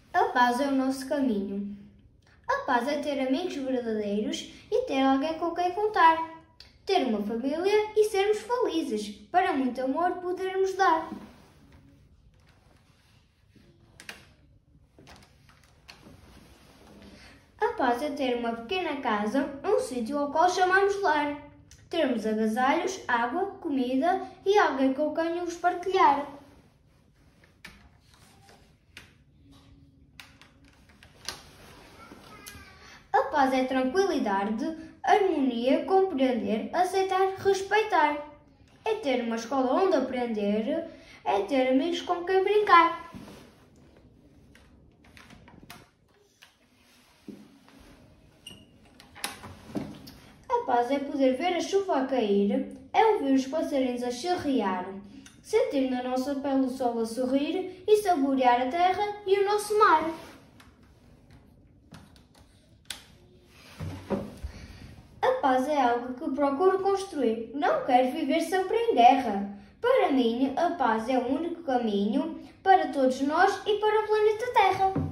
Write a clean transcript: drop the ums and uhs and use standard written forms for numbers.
A paz é o nosso caminho. A paz é ter amigos verdadeiros e ter alguém com quem contar. Ter uma família e sermos felizes, para muito amor podermos dar. A paz é ter uma pequena casa, um sítio ao qual chamamos lar. Termos agasalhos, água, comida e alguém com quem os partilhar. A paz é tranquilidade, harmonia, compreender, aceitar, respeitar. É ter uma escola onde aprender, é ter amigos com quem brincar. A paz é poder ver a chuva a cair, é ouvir os passarinhos a chirriar, sentir na nossa pele o sol a sorrir e saborear a terra e o nosso mar. A paz é algo que procuro construir, não quero viver sempre em guerra. Para mim, a paz é o único caminho para todos nós e para o planeta Terra.